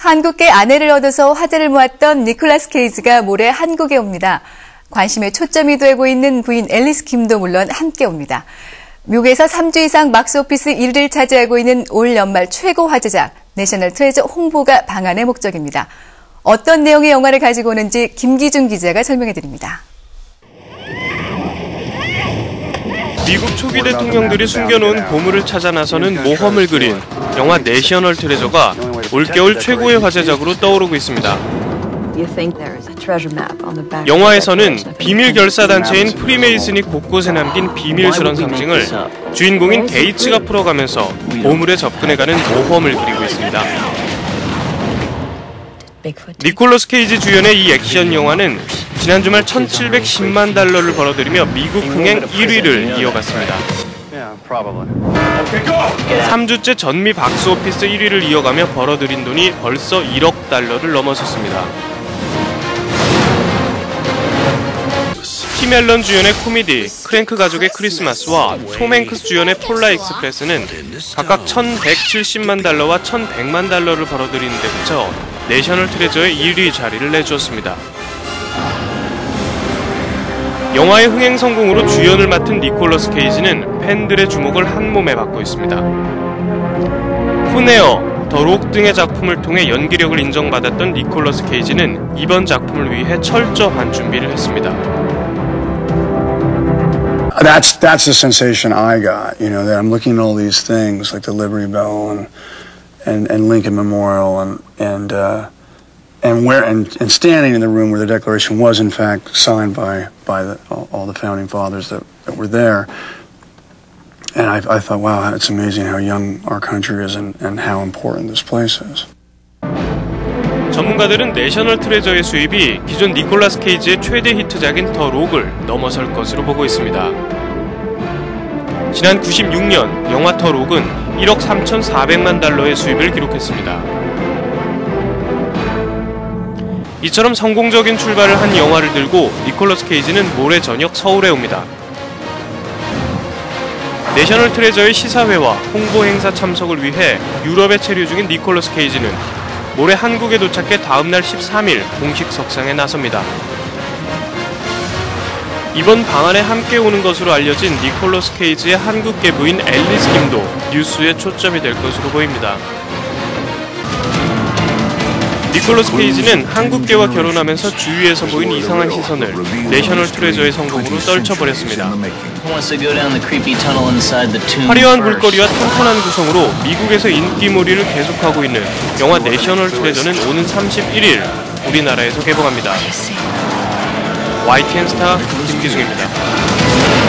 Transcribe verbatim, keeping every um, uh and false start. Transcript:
한국계 아내를 얻어서 화제를 모았던 니콜라스 케이지가 모레 한국에 옵니다. 관심의 초점이 되고 있는 부인 앨리스 김도 물론 함께 옵니다. 미국에서 삼 주 이상 박스오피스 일 위를 차지하고 있는 올 연말 최고 화제작 내셔널 트레저 홍보가 방한의 목적입니다. 어떤 내용의 영화를 가지고 오는지 김기중 기자가 설명해드립니다. 미국 초기 대통령들이 숨겨놓은 보물을 찾아 나서는 모험을 그린 영화 내셔널 트레저가 올겨울 최고의 화제작으로 떠오르고 있습니다. 영화에서는 비밀 결사단체인 프리메이슨이 곳곳에 남긴 비밀스런 상징을 주인공인 게이츠가 풀어가면서 보물에 접근해가는 모험을 그리고 있습니다. 니콜라스 케이지 주연의 이 액션 영화는 지난 주말 천칠백십만 달러를 벌어들이며 미국 흥행 일 위를 이어갔습니다. 삼 주째 전미 박스오피스 일 위를 이어가며 벌어들인 돈이 벌써 일억 달러를 넘어섰습니다. 팀 앨런 주연의 코미디 크랭크 가족의 크리스마스와 톰 행크스 주연의 폴라 익스프레스는 각각 천백칠십만 달러와 천백만 달러를 벌어들이는 데 그쳐 내셔널 트레저의 일 위 자리를 내주었습니다. 영화의 흥행 성공으로 주연을 맡은 니콜라스 케이지는 팬들의 주목을 한몸에 받고 있습니다. 쿤에어, 더 록 등의 작품을 통해 연기력을 인정받았던 니콜라스 케이지는 이번 작품을 위해 철저한 준비를 했습니다. That's that's the sensation I got. You know, that I'm looking at all these things like the Liberty Bell and and, and Lincoln Memorial and and uh, and where and, and standing in the room where the Declaration was in fact signed by by the, all, all the founding fathers that, that were there. And I, I thought, wow, it's amazing how young our country is and, and how important this place is. 전문가들은 내셔널 트레저의 수입이 기존 니콜라스 케이지의 최대 히트작인 더 록을 넘어설 것으로 보고 있습니다. 지난 구십육 년 영화 더 록은 일억 삼천사백만 달러의 수입을 기록했습니다. 이처럼 성공적인 출발을 한 영화를 들고 니콜라스 케이지는 모레 저녁 서울에 옵니다. 내셔널 트레저의 시사회와 홍보 행사 참석을 위해 유럽에 체류 중인 니콜라스 케이지는 모레 한국에 도착해 다음날 십삼 일 공식 석상에 나섭니다. 이번 방한에 함께 오는 것으로 알려진 니콜라스 케이지의 한국계 부인 앨리스 김도 뉴스의 초점이 될 것으로 보입니다. 니콜라스 케이지는 한국계와 결혼하면서 주위에서 보인 이상한 시선을 내셔널 트레저의 성공으로 떨쳐버렸습니다. 화려한 볼거리와 탄탄한 구성으로 미국에서 인기몰이를 계속하고 있는 영화 내셔널 트레저는 오는 삼십일 일 우리나라에서 개봉합니다. 와이티엔 스타 김기중입니다.